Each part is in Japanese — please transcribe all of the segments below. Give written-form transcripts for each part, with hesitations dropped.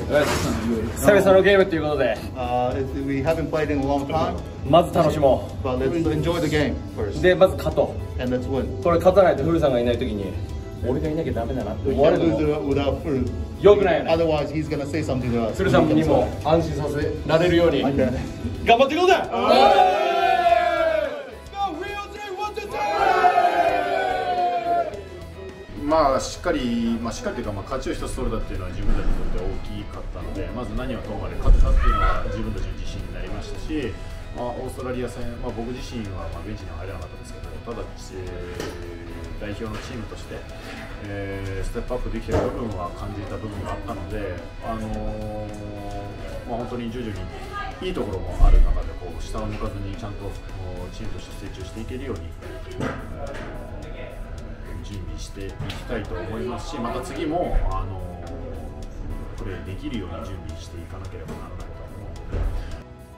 久々のゲームということで、 We haven't played in a long time. まず楽しもう。But let's enjoy the game first. で、まず勝とう。And let's win. これ勝たないと古さんがいないときに、俺がいなきゃダメだなって思われるのも without Furu. よくないよね。 Otherwise, he's gonna say something to us. 古さんにも安心させられるように、頑張っていこうぜ。 まあしっかりというか、勝ちを一つ取れたっていうのは自分たちにとって大きかったので、まず何をともあれ勝てたっていうのは自分たちの自信になりましたし、オーストラリア戦、僕自身はベンチには入れなかったですけど、ただ、代表のチームとして、ステップアップできている部分は感じた部分があったので、本当に徐々にいいところもある中で下を向かずにちゃんとチームとして成長していけるように。準備していきたいと思いますし、また次もプレーできるように準備していかなければならないと思うので。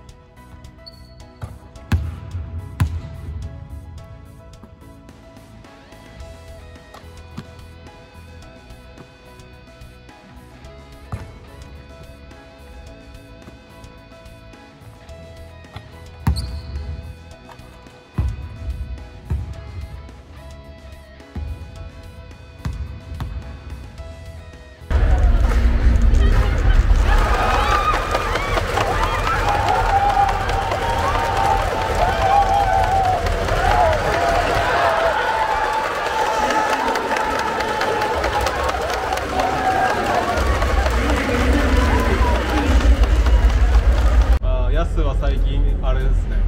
最近あれですね、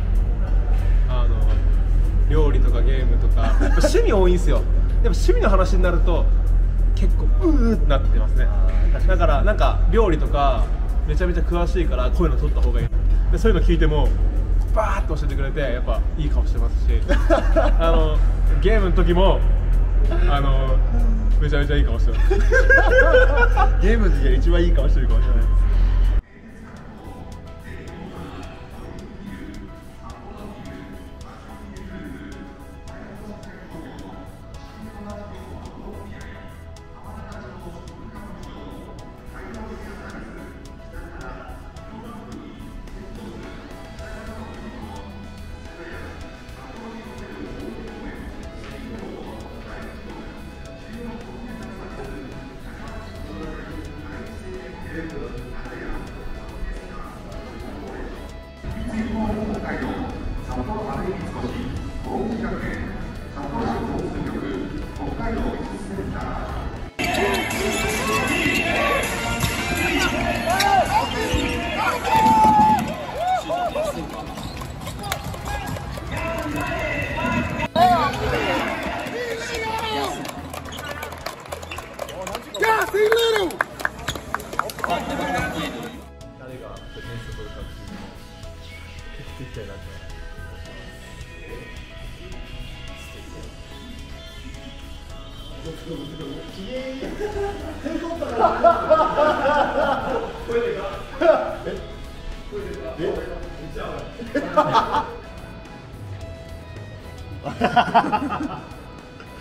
料理とかゲームとか趣味多いんですよ。でも趣味の話になると結構ってなってますね。だからなんか料理とかめちゃめちゃ詳しいからこういうの撮った方がいいで、そういうの聞いてもバーッと教えてくれてやっぱいい顔してますしゲームの時もめちゃめちゃいい顔してますゲームの時が一番いい顔してるかもしれないです。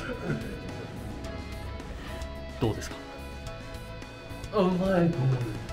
どうですか？ うまいと思う。